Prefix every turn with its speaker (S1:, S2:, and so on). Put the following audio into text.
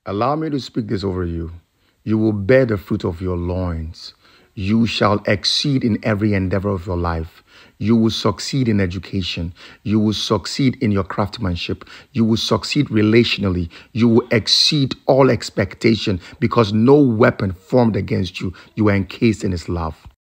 S1: Allow me to speak this over you. You will bear the fruit of your loins. You shall exceed in every endeavor of your life. You will succeed in education. You will succeed in your craftsmanship. You will succeed relationally. You will exceed all expectation because no weapon formed against you. You are encased in his love.